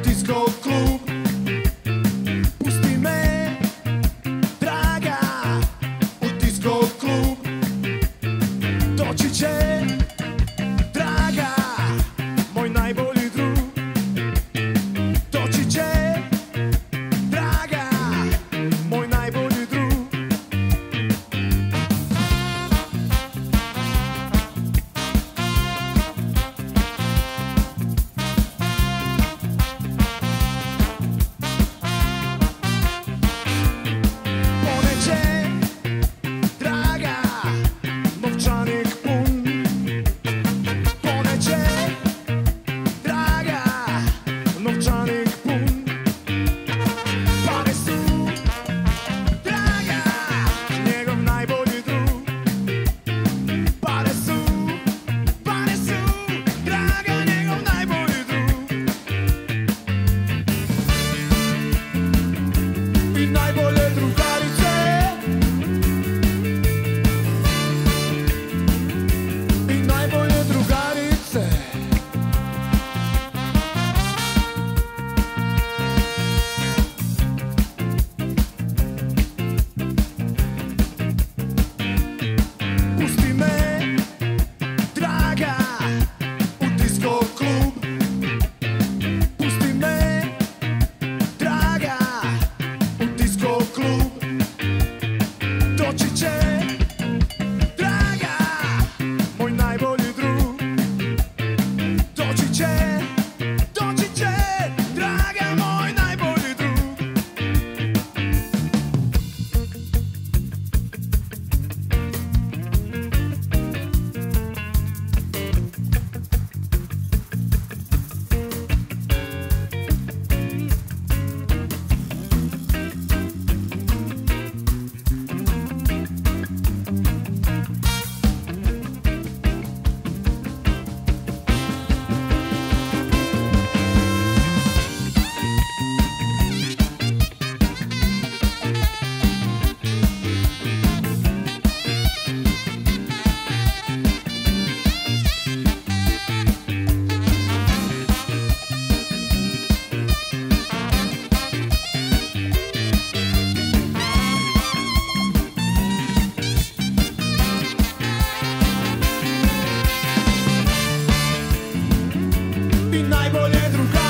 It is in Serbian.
disco klub. Pusti me, draga, u disco klub. Doći će, draga, moj najbolji drug. Doći će, draga, moj najbolji drug. Poneće, draga, novčanik pun. Poneće, draga, novčanik pun. Pare su, draga, njegov najbolji drug. Pare su, draga, njegov najbolji drug. I najbolje drugarice, i najbolje drugarice. Pusti me, draga, u disco klub. Pusti me, draga, u disco klub. Doći će, draga, moj najbolji drug. Doći će, draga, moj najbolji drug. I najbolje drugarice.